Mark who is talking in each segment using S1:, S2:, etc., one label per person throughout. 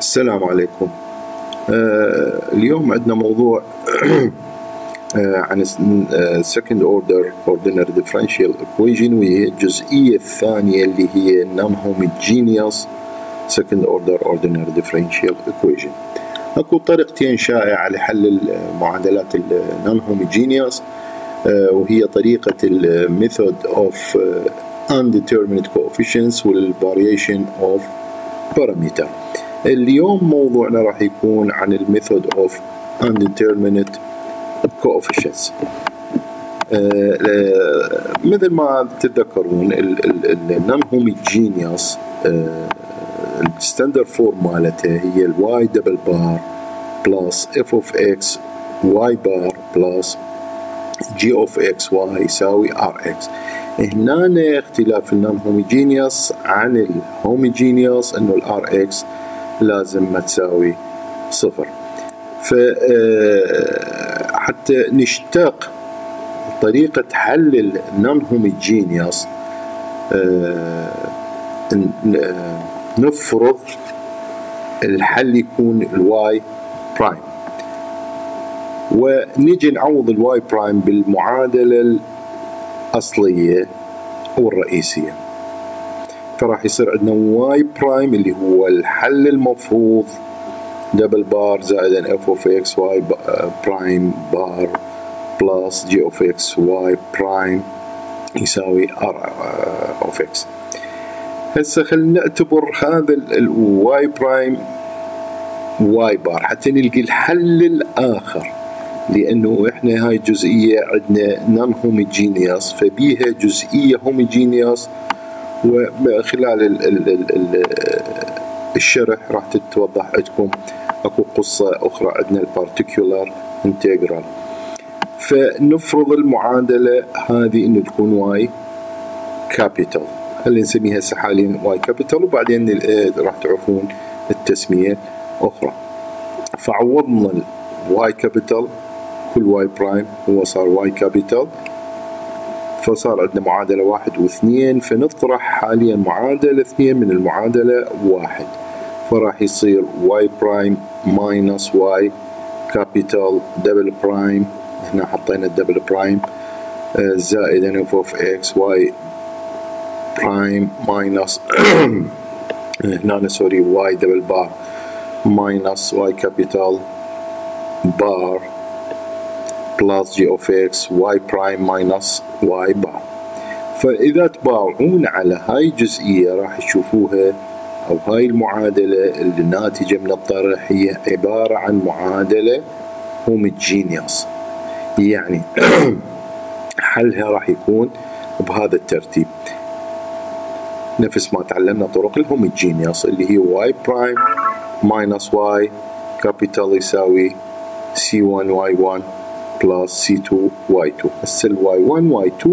S1: السلام عليكم. اليوم عندنا موضوع عن second order ordinary differential equation، وهي الجزئية الثانية اللي هي non-homogeneous second order ordinary differential equation. اكو طريقتين شائعة لحل المعادلات non-homogeneous، وهي طريقة method of undetermined coefficients والvariation of parameter. اليوم موضوعنا راح يكون عن الميثود اوف undetermined coefficients. مثل ما تتذكرون non homogeneous الستاندرد فورم مالته هي y دبل بار بلس f of x y بار بلس g of x y يساوي rx. هنا اختلاف النون هوموجينيوس عن الهوموجينيوس انه الrx لازم ما تساوي صفر. فحتى نشتق طريقة حل النون هوموجينيوس نفرض الحل يكون الواي برايم، ونجي نعوض الواي برايم بالمعادلة الأصلية أو الرئيسية. فراح يصير عندنا واي برايم اللي هو الحل المفروض دبل بار زائد اف اوف اكس واي برايم بار بلس جي اوف اكس واي برايم يساوي ار اوف اكس. هسه خلينا نعتبر هذا الواي برايم واي بار حتى نلقي الحل الاخر، لانه احنا هاي الجزئيه عندنا نون هوموجينيوس فبيها جزئيه هوموجينيوس، وخلال الشرح راح تتوضح عندكم اكو قصة اخرى عندنا البارتيكولار انتجرال. فنفرض المعادلة هذه انه تكون واي كابيتال، خلينا نسميها هسه حاليا واي كابيتال، وبعدين راح تعرفون التسمية اخرى. فعوضنا الواي كابيتال كل واي برايم هو صار واي كابيتال، فصار عندنا معادلة 1 و2، فنطرح حاليا معادلة 2 من المعادلة 1، فراح يصير y برايم ماينس y كابيتال دبل برايم، هنا حطينا الدبل برايم زائد f of x y برايم ماينس هنا سوري y دبل بار ماينس y كابيتال بار بلس جي اوف اكس واي برايم ماينس واي بار. فاذا تباوعون على هاي الجزئيه راح تشوفوها او هاي المعادله اللي ناتجه من الطرح هي عباره عن معادله هوموجينيوس، يعني حلها راح يكون بهذا الترتيب نفس ما تعلمنا طرق الهوموجينيوس اللي هي واي برايم ماينس واي كابيتال يساوي C1 Y1 بلس C2 Y2. هسه ال Y1 Y2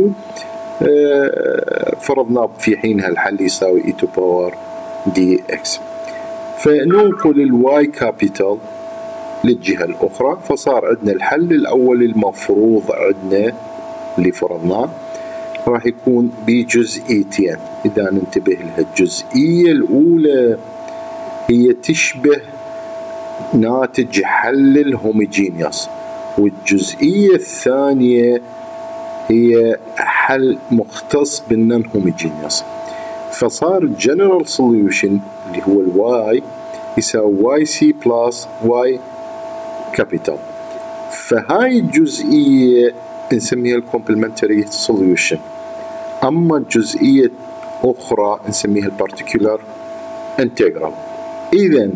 S1: فرضنا في حينها الحل يساوي e to power dx. فننقل الواي كابيتال للجهة الأخرى، فصار عندنا الحل الأول المفروض عندنا اللي فرضناه راح يكون بجزئيتين. إذا ننتبه لها، الجزئية الأولى هي تشبه ناتج حل الهوموجينيوس، والجزئية الثانية هي حل مختص بالنون هوموجينيوس. فصار general solution اللي هو الواي يساوي yc plus y capital. فهاي الجزئية نسميها الكومبلمنتري solution، أما الجزئية أخرى نسميها البارتيكولار انتجرال. إذن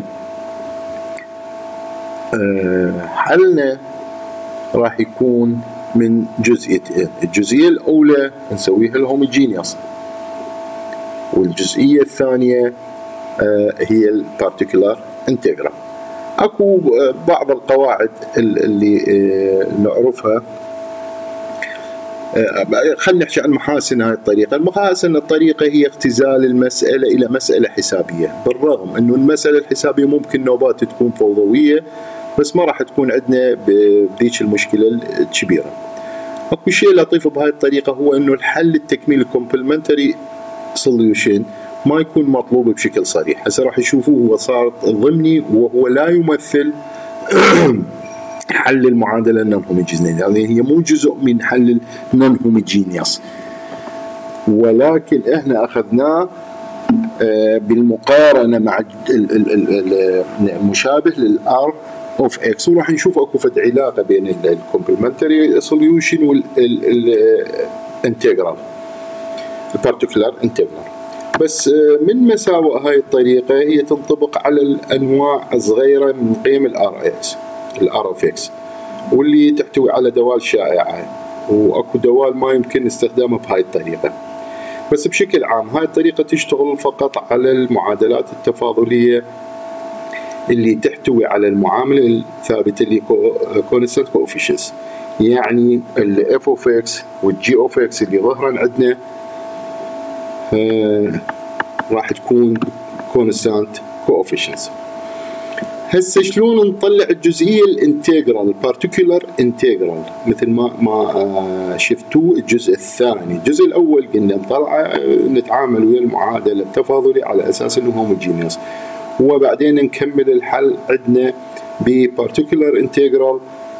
S1: حلنا راح يكون من جزئيتين، الجزئية الأولى نسويها الهوموجينيوس، والجزئية الثانية هي البارتيكولار انتجرال. اكو بعض القواعد اللي نعرفها. خلينا نحكي عن محاسن هاي الطريقة. المحاسن الطريقة هي اختزال المسألة إلى مسألة حسابية، بالرغم أنه المسألة الحسابية ممكن نوبات تكون فوضوية، بس ما راح تكون عندنا بذيك المشكلة الكبيرة. اكو شيء لطيف بهاي الطريقة هو أنه الحل التكميل الكومبلمنتري solution ما يكون مطلوب بشكل صريح. هسه راح يشوفوه هو صار ضمني وهو لا يمثل حل المعادله النون هوموجينيوس، يعني هي مو جزء من حل النون هوموجينيوس، ولكن احنا اخذناه بالمقارنه مع المشابه للار اوف اكس، وراح نشوف اكو فد علاقه بين الكومبلمنتري سوليوشن والانتجرال البارتيكولار انتجرال. بس من مساوئ هاي الطريقه هي تنطبق على الانواع الصغيره من قيم الار اكس الار اوف اكس، واللي تحتوي على دوال شائعه، واكو دوال ما يمكن استخدامه بهاي الطريقه. بس بشكل عام هاي الطريقه تشتغل فقط على المعادلات التفاضليه اللي تحتوي على المعامله الثابته اللي كونستانت كوفيشنتس، يعني الاف اوف اكس والجي اوف اكس اللي ظهرا عندنا راح تكون كونستانت كوفيشنتس. هسه شلون نطلع الجزئيه الانتجرال البارتيكولار انتجرال مثل ما شفتوا الجزء الثاني. الجزء الاول قلنا نتعامل ويا المعادله التفاضلي على اساس انه هوموجينيوس، وبعدين نكمل الحل عندنا ببارتيكولار انتجرال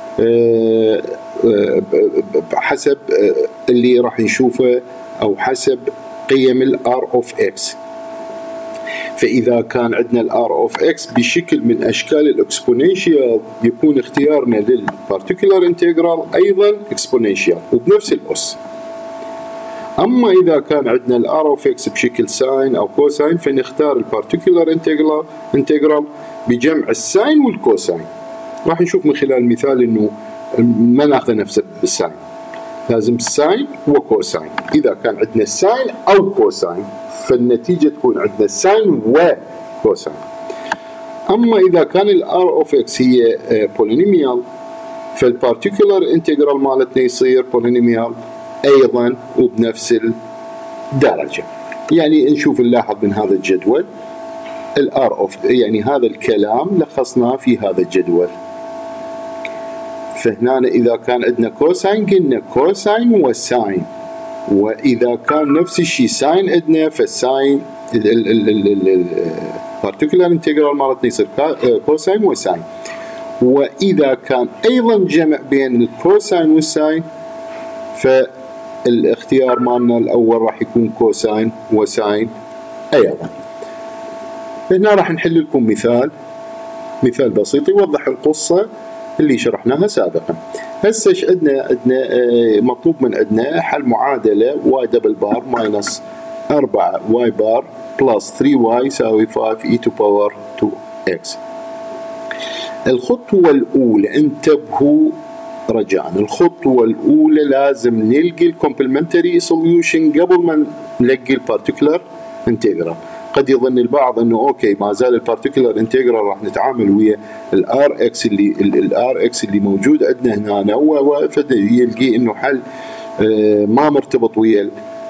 S1: حسب اللي راح نشوفه او حسب قيم الار اوف اكس. فإذا كان عندنا الار اوف اكس بشكل من أشكال الإكسبوننشيال يكون اختيارنا للبارتيكولار انتجرال أيضا إكسبوننشيال وبنفس الأس. أما إذا كان عندنا الار اوف اكس بشكل ساين أو كوساين فنختار البارتيكولار انتجرال بجمع الساين والكوساين. راح نشوف من خلال المثال إنه ما ناخذ نفسه بالساين، لازم ساين وكوساين. إذا كان عندنا ساين أو كوساين فالنتيجة تكون عندنا ساين وكوساين. أما إذا كان الار اوف اكس هي بولينوميال فالبارتيكولار انتجرال مالتنا يصير بولينوميال أيضا وبنفس الدرجة. يعني نشوف نلاحظ من هذا الجدول الار اوف يعني هذا الكلام لخصناه في هذا الجدول. فهنا إذا كان عندنا كوساين قلنا كوساين وساين، وإذا كان نفس الشيء ساين عندنا فالساين البارتيكولار انتجرال مالتنا يصير كوساين وساين. وإذا كان أيضا جمع بين الكوساين والساين فالاختيار مالنا الأول راح يكون كوساين وساين أيضا. هنا راح نحل لكم مثال بسيط يوضح القصة اللي شرحناها سابقا. هسه ايش عندنا مطلوب من عندنا حل معادله y دبل بار ماينس 4 y بار بلس 3y يساوي 5 e to power 2x. الخطوه الاولى انتبهوا رجاء، الخطوه الاولى لازم نلقي الكومبلمنتري سوليوشن قبل ما نلقي البارتيكولار انتجرال. قد يظن البعض انه اوكي ما زال البارتيكولار انتجرال راح نتعامل ويا الار اكس اللي موجود عندنا هنا، ويلقي انه حل ما مرتبط ويا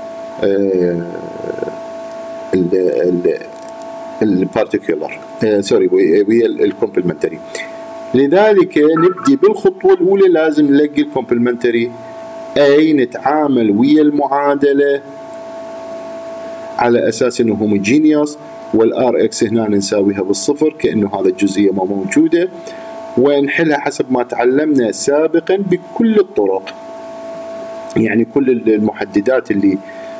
S1: البارتيكولار ويا الكومبلمنتري. لذلك نبدي بالخطوه الاولى لازم نلقي الكومبلمنتري، اي نتعامل ويا المعادله على اساس انه هوموجينيوس والار اكس هنا نساويها بالصفر كانه هذا الجزئيه ما موجوده، ونحلها حسب ما تعلمنا سابقا بكل الطرق، يعني كل المحددات اللي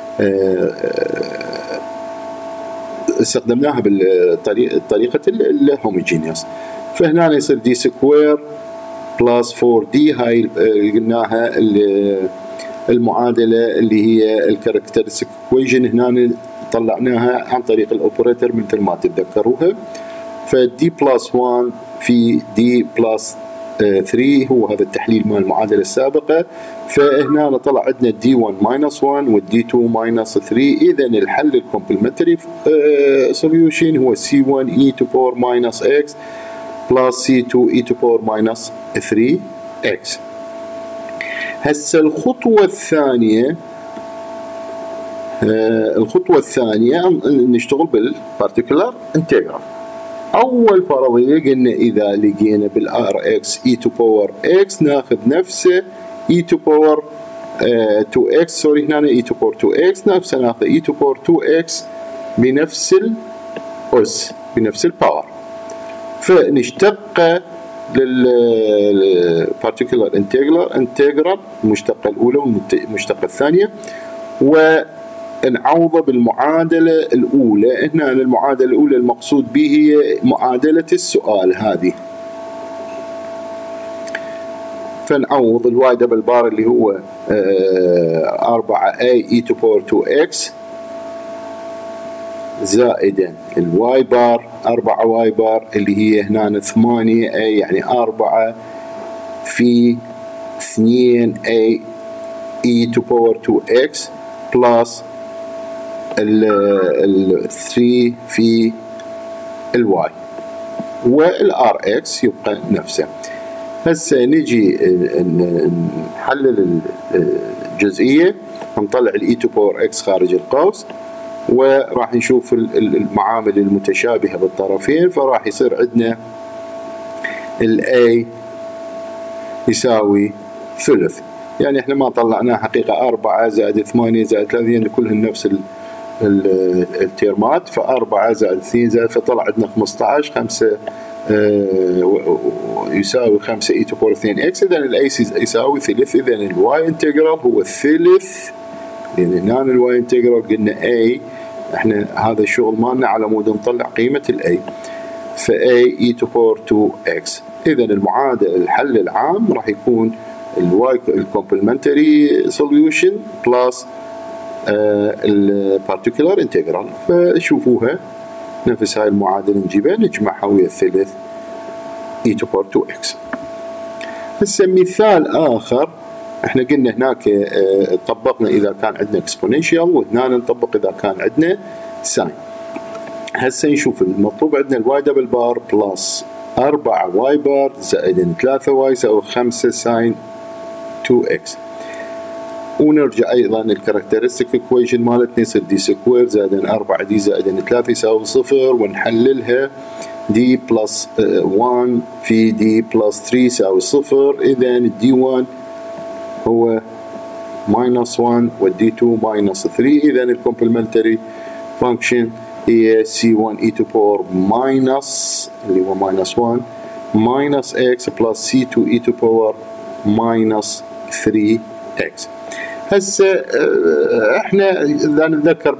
S1: استخدمناها بطريقه الهوموجينيوس. فهنا يصير دي سكوير بلس 4 دي، هاي قلناها المعادله اللي هي الكاركترستيك ايكويشن، هنا طلعناها عن طريق الاوبريتور مثل ما تتذكروها. فدي بلس 1 في دي بلس 3 هو هذا التحليل مال المعادله السابقه. فهنا طلع عندنا دي 1 ماينس 1 والدي 2 ماينس 3. اذا الحل الكومبلمنتري سوليوشن هو سي 1 اي تو باور ماينس اكس بلس سي 2 اي تو باور ماينس 3 اكس. هسه الخطوة الثانية نشتغل بالبارتيكولار انتجرال. أول فرضية قلنا إذا لقينا بالار اكس اي تو باور اكس ناخذ نفسه اي تو باور 2 اكس، هنا اي تو باور 2 اكس نفسه ناخذ اي تو باور 2 اكس بنفس الأس بنفس الباور، فنشتقه للبارتيكولار انتجرال المشتقة الأولى والمشتقة الثانية، ونعوضه بالمعادلة الأولى. هنا المعادلة الأولى المقصود به هي معادلة السؤال هذه، فنعوض الواي دبل بار اللي هو 4a e to power 2x زائدا الواي بار 4 واي بار اللي هي هنا 8a يعني 4 في 2a e to power 2x بلس 3 في الواي، والار اكس يبقى نفسه. هسه نجي نحلل الجزئية، نطلع الاي تو باور اكس خارج القوس، وراح نشوف المعامل المتشابهة بالطرفين، فراح يصير عندنا الاي يساوي ثلث. يعني احنا ما طلعناه حقيقة 4 زائد 8 زائد 3 يعني كلهن نفس التيرمات، ف4 زائد 2 زائد، فطلع عندنا 15. 5 يساوي 5 e to power 2x، إذا الاي يساوي ثلث. إذا الواي انتجرال هو الثلث، لأن هنا الواي انتجرال قلنا a، احنا هذا الشغل مالنا على مود نطلع قيمة الاي، ف a e to power 2x. إذا المعادلة الحل العام راح يكون الواي الكومبلمنتري سوليوشن بلس البارتيكولار انتجرال. فشوفوها نفس هاي المعادلة نجيبها نجمعها ويا الثلث e to power 2x. هسه مثال آخر، احنا قلنا هناك طبقنا إذا كان عندنا exponential، وهنا نطبق إذا كان عندنا ساين. هسه نشوف المطلوب عندنا الواي دبل بار بلس 4 واي بار زائد 3 واي يساوي 5 ساين 2x. ونرجع ايضا الكاركترستيك ايكويشن مالتنا يصير دي سكوير زائد 4 دي زائد 3 يساوي 0، ونحللها دي بلس 1 في دي بلس 3 يساوي 0. اذا الدي 1 هو ماينس 1 والدي 2 ماينس 3. اذا الكومبلمنتري فانكشن هي C1 e to power ماينس اللي هو ماينس 1 ماينس x بلس C2 e to power ماينس 3x. هسه احنا اذا نتذكر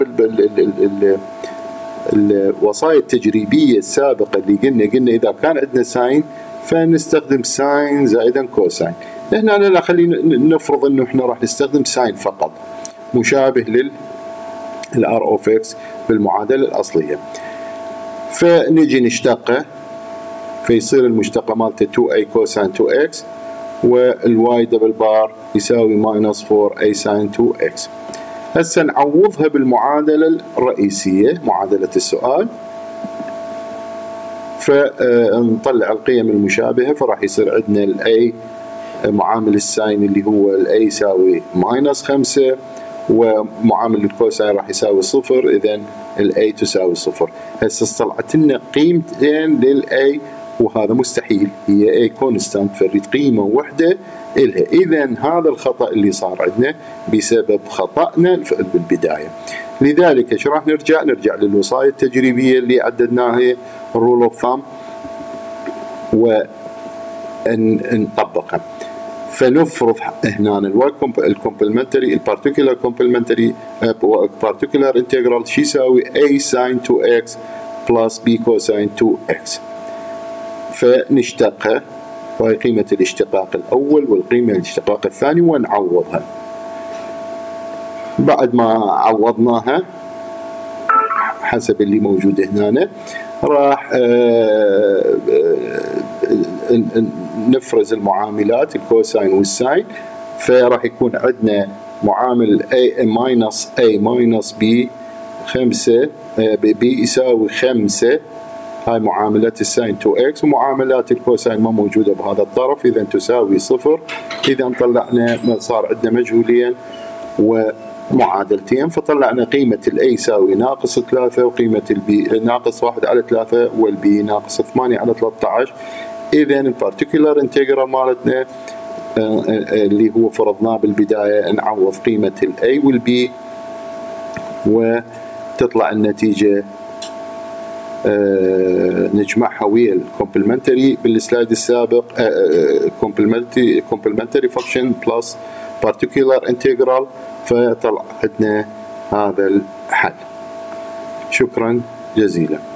S1: الوصايا التجريبيه السابقه اللي قلنا اذا كان عندنا ساين فنستخدم ساين زائدا كوساين. هنا لا، خلينا نفرض انه احنا راح نستخدم ساين فقط مشابه للار اوف اكس بالمعادله الاصليه، فنجي نشتقه فيصير المشتقه مالته 2a كوساين 2x، والواي دبل بار يساوي ماينس 4a ساين 2x. هسه نعوضها بالمعادلة الرئيسية معادلة السؤال، فنطلع القيم المشابهة، فراح يصير عندنا الاي معامل الساين اللي هو الاي يساوي ماينس 5، ومعامل الكوساين راح يساوي 0. اذا الاي تساوي 0. هسه طلعت لنا قيمتين للاي، وهذا مستحيل، هي اي كونستانت، فريد قيمة واحدة إلها. إذا هذا الخطأ اللي صار عندنا بسبب خطأنا بالبداية. لذلك ايش راح نرجع للوصايا التجريبية اللي عددناها الرول اوف ثامب ونطبقها. فنفرض هنا الكومبلمنتري البارتيكولار كومبلمنتري بارتيكولار انتجرال شو يساوي a ساين 2x بلس b كوساين 2x، فنشتقها، فهي قيمة الاشتقاق الأول والقيمة الاشتقاق الثاني، ونعوضها. بعد ما عوضناها حسب اللي موجود هنا راح نفرز المعاملات الكوساين والساين، فراح يكون عندنا معامل a ماينس a ماينس b 5 b يساوي 5، هاي معاملات الساين 2x، ومعاملات الكوساين ما موجودة بهذا الطرف، إذا تساوي 0. إذا طلعنا صار عندنا مجهولين ومعادلتين، فطلعنا قيمة الاي يساوي ناقص 3، وقيمة البي ناقص 1 على 3، والبي ناقص 8 على 13. إذا البارتيكولار انتجرال مالتنا اللي هو فرضناه بالبداية نعوض قيمة الاي والبي، تطلع النتيجة نجمعها ويا الكومبلمنتري بالسلايد السابق. كومبلمنتري فانكشن بلس particular integral، فطلع عندنا هذا الحل. شكرا جزيلا.